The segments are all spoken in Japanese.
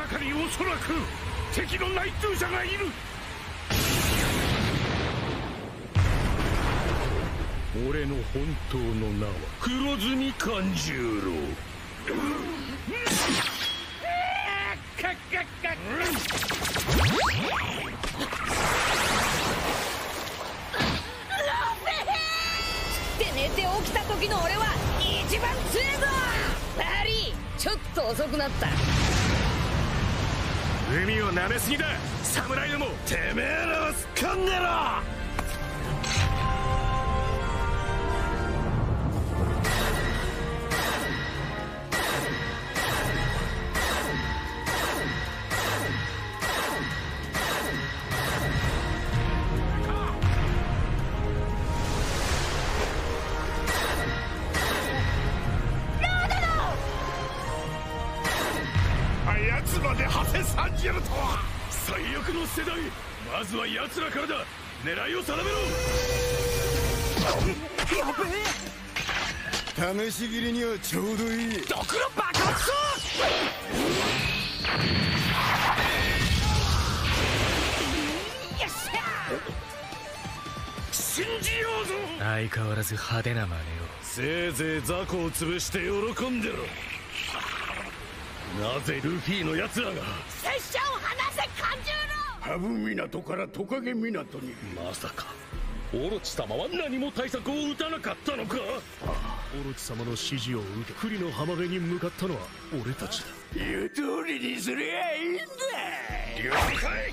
中におそらく敵の内通者がいる。俺の本当の名は黒住勘十郎。 って寝て起きた時の俺は一番強えぞ。バリー、ちょっと遅くなった。 海を舐めすぎだ侍ども。てめえらはすっかんねろ。奴まで馳せ参じるとは。最悪の世代、まずは奴らからだ。狙いを定めろ。やべえ、試し切りにはちょうどいい。ドクロ爆発。よっしゃ、信じようぞ。相変わらず派手な真似を。せいぜい雑魚を潰して喜んでろ。なぜルフィの奴らが。 拙者を離せ勘十郎。 ハブ港からトカゲ港に。まさかオロチ様は何も対策を打たなかったのか。オロチ様の指示を受け不利の浜辺に向かったのは俺たちだ。言う通りにすりゃいいんだ。了解。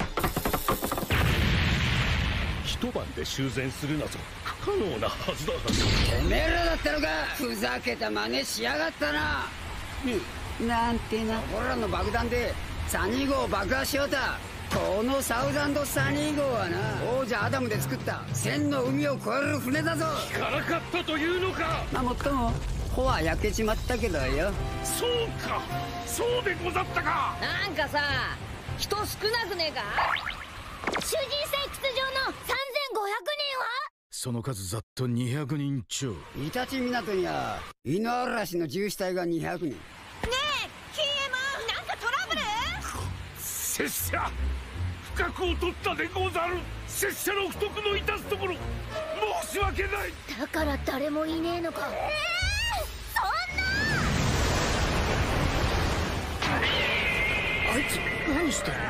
一晩で修繕するなど不可能なはずだ。 てめえらだったのか。ふざけた真似しやがったな。なんてな。俺らの爆弾でサニー号を爆破しようた。このサウザンドサニー号はな、王者アダムで作った千の海を越える船だぞ。 聞かなかったというのか。 まあもっとも帆は焼けちまったけどよ。 そうか、そうでござったか。 なんかさ、人少なくねえか。囚人採掘場の3500人は。 その数ざっと200人超。 イタチ港には犬嵐の銃死体が200人。 ねえ KM、 なんかトラブル。 拙者不覚を取ったでござる。拙者の不徳の致すところ申し訳ない。 だから誰もいねえのか。そんな。 あいつ何してる。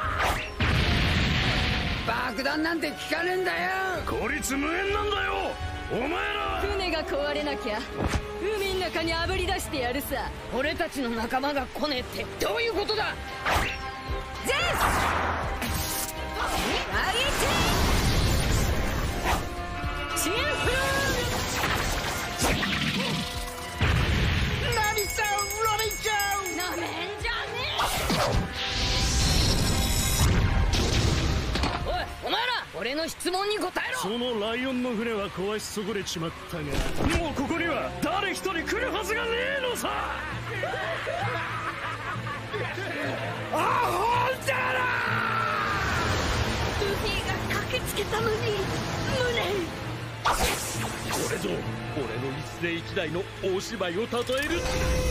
爆弾なんて効かねえんだよ。 効率無縁なんだよお前ら。 船が壊れなきゃ海の中にあぶり出してやるさ。俺たちの仲間が来ねえってどういうことだ。ゼウスアギチチンフルナミさんロビンちゃんなめんじゃねえ。おいお前ら、俺の質問に答えろ。 そのライオンの船は壊し損ねちまったが、もうここには誰一人来るはずがねえのさ。アホじゃな。 ルフィが駆けつけたのに無念。 これぞ俺の一世一代の大芝居をたとえる。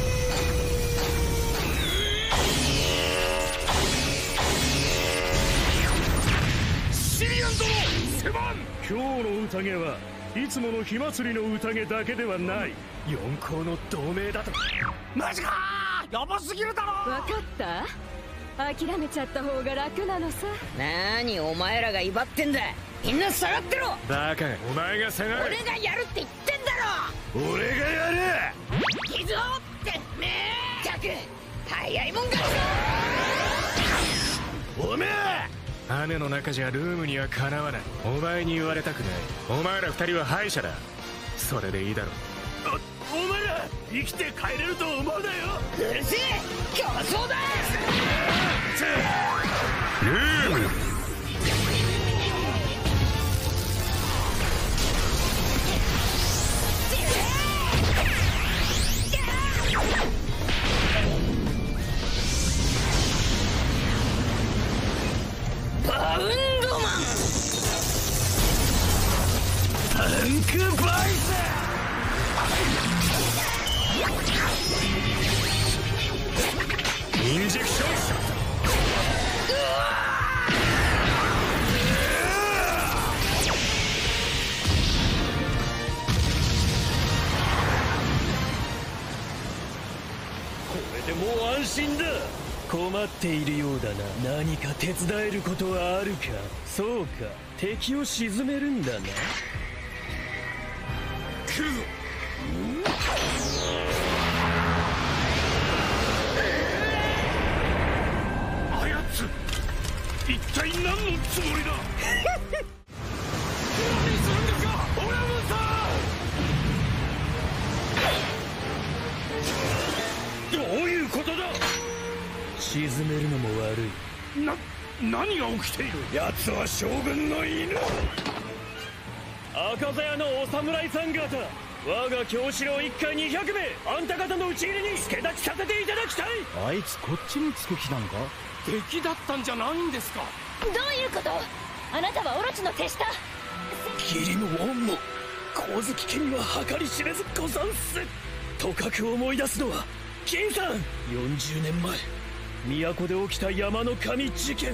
シリアン殿セバン。今日の宴はいつもの火祭りの宴だけではない。四皇の同盟だと。マジかー、やばすぎるだろ。 分かった。諦めちゃった方が楽なのさ。なーにお前らが威張ってんだ。みんな下がってろ。 バカ、お前が下がる。 俺がやるって言ってんだろ。 俺がやる。 傷をってめえ。ったく早いもん勝ちだ。 おめえ雨の中じゃルームにはかなわない。お前に言われたくない。お前ら二人は敗者だ。それでいいだろう。お前ら生きて帰れると思うなよ。 うるせえ競争だ。 ルームバウンドマンタンクバイス。インジェクションショット。 困っているようだな。何か手伝えることはあるか。そうか、敵を沈めるんだな。来るぞ。あやつ一体何のつもりだ。何するんですか親分さん。どういうことだ。沈めるのも悪い。何が起きている。奴は将軍の犬。赤座屋のお侍さん方、我が京城一家200名、あんた方の討ち入れに助太刀させていただきたい。 あいつこっちにつく気なのか。 敵だったんじゃないんですか。 どういうこと。あなたはオロチの手下。 義理の恩も光月家には計り知れずござんす。とかく思い出すのは金さん。40年前都で起きた山の神事件。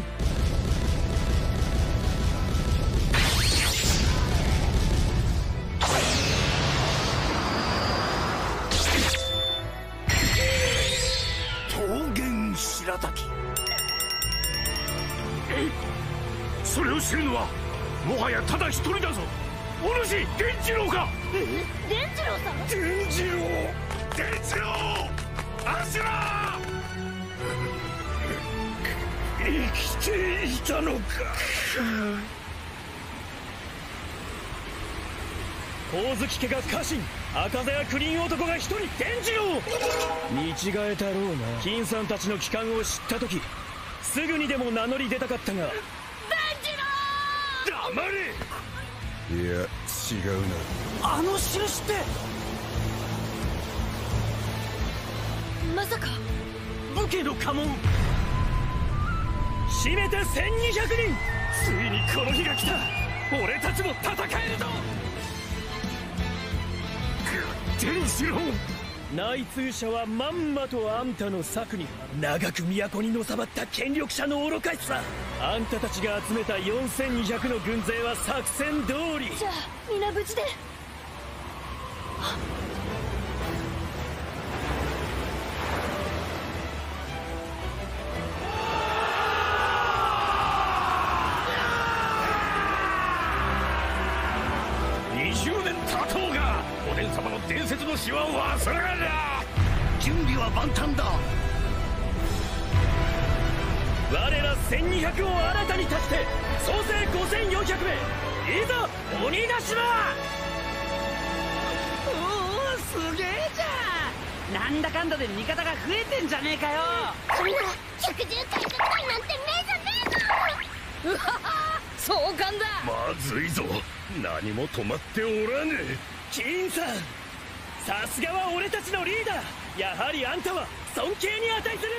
桃源白滝。それを知るのはもはやただ一人だぞ。お主伝次郎か。 伝次郎さん。 伝次郎、伝次郎、アシュラ生きていたのか。光月家が家臣、赤座屋九人男が一人。伝次郎、見違えたろうな。金さんたちの帰還を知った時すぐにでも名乗り出たかったが。伝次郎、黙れ。 いや違うな。あの印ってまさか武家の家紋。締めて1200人。ついにこの日が来た。俺たちも戦えるぞ。伝次郎、内通者はまんまとあんたの策に。長く都にのさばった権力者の愚かしさ。あんたたちが集めた4200の軍勢は作戦通り。 じゃあ皆無事で。 20年経とうがおでん様の伝説の詩は忘れるな。準備は万端だ。我ら1200を新たに足して総勢5400名。いざ鬼ヶ島。 おおすげえじゃん。なんだかんだで味方が増えてんじゃねえかよ。 そんな百獣海賊団なんて目じゃねえぞ。うわは壮観だ。 まずいぞ。何も止まっておらぬ。金さん、さすがは俺たちのリーダー。やはりあんたは尊敬に値する。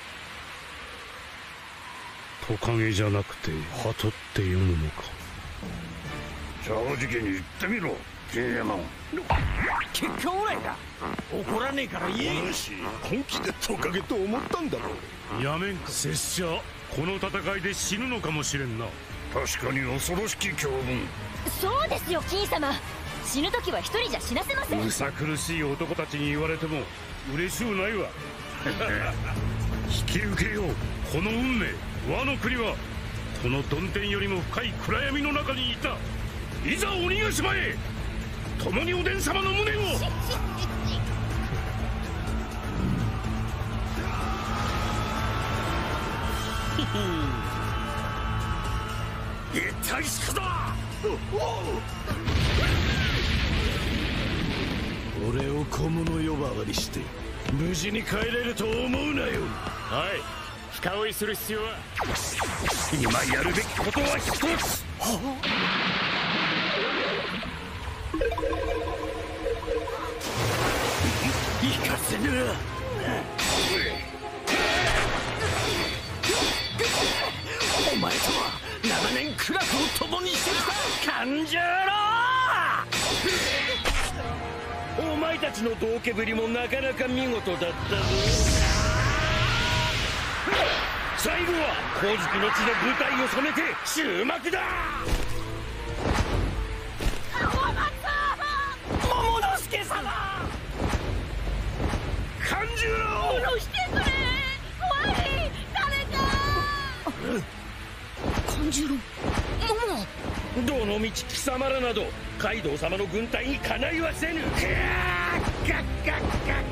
トカゲじゃなくてハトって読むのか。正直に言ってみろ金山。 結果オーライだ。怒らねえから言え。 お主本気でトカゲと思ったんだろう。やめんか拙者。この戦いで死ぬのかもしれんな。確かに恐ろしき強軍。 そうですよ金様。死ぬ時は一人じゃ死なせません。 むさ苦しい男たちに言われても嬉しゅうないわ。引き受けようこの運命。和の国はこの曇天よりも深い暗闇の中にいた。いざ鬼ヶ島へ。共におでん様の無念を。一体しくだ。俺を小物呼ばわりして無事に帰れると思うなよ。はい、深追いする必要は。今やるべきことは一つ。行かせぬ。お前とは長年苦楽を共にしてきた勘十郎。お前たちの道化ぶりもなかなか見事だったぞ。最後は光月の地で舞台を染めて終幕だ。桃之助様、勘十郎、 殺してくれ。怖い。 どのみち貴様らなどカイドウ様の軍隊にかないはせぬ。ガッガッガッ